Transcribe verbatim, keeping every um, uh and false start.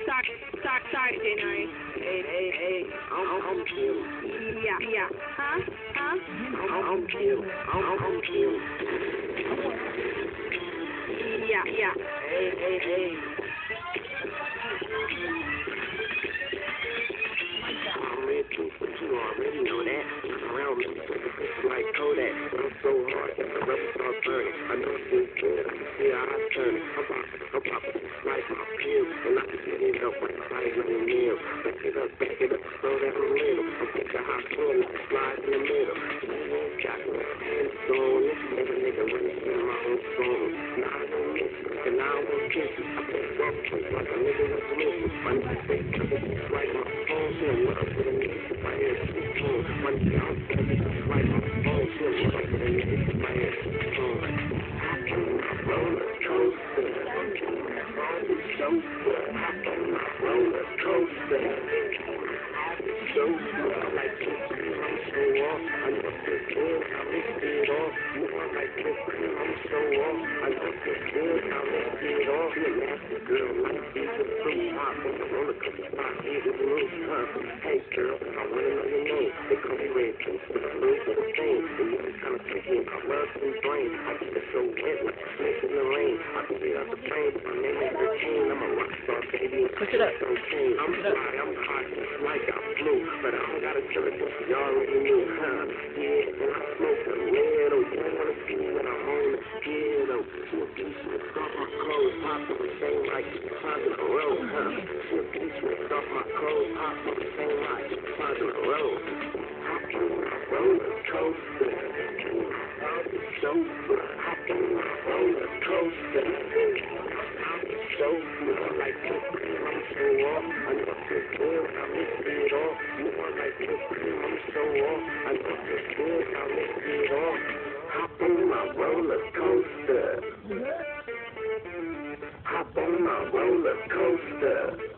Sorry, sorry, sorry, January. Hey, hey, hey, I'm, I'm chill. Yeah, yeah. Huh? Huh? I'm, I'm chill. I'm, I'm chill. Yeah, yeah. Hey, hey, hey. I'm rich, but you already know that. Around me, it's like Kodak. I'm so hard that the rubber starts burning. I know it feels good. Yeah, I turn it. I'm popping, I'm popping. Like my pills, and I can get it up like like a meal. Back it up, back it up, slow down a little. I'm take a hot pull, slide in the middle. Got me hands on it. Every nigga running in my own song. Now I don't miss it, and now I won't kiss it. I pick up like a nigga was missing. My nigga say, it's like my phone. She'll love with a nigga if I hear it phone. My nigga outside, it's like my phone. She'll love with a nigga if I hear it phone. Hop on my roller coaster. Chauffeur, hop on my roller coaster. Chauffeur, I like to feel I'm so off. I know it's good, I lift it off. You know I like to feel I'm so off. I know it's good, I lift it off. You're a nasty girl, like these are fruit. Hop on the roller coaster, my head is loose. Huh? Hey girl, I wanna know your name. They call me Red Juice, but I'm blue for the same. And you can kind of pick me, I love some brain. I get it so wet like a snake in the rain. I can get out the plane, but my name is Routine. I'm a rock star, baby. Push it up. Okay, I'm fly, I'm hot, just like I flew. But I don't gotta tell it, cause you already knew, huh? Yeah, and I smoke a little. You don't wanna see when I'm on the skittle. She a piece with off my clothes, pop on the same like five in a row, huh? She a piece with off my clothes, pop on the same like five in a row. Hop on my roller coaster. I'm the chauffeur. Hop on my roller coaster. I'm the chauffeur. I like to feel I'm so off. I know it's good, I lift it off. You know I like to feel I'm so off. I know it's good, I lift it off. Hop on my roller coaster. Hop on my roller coaster.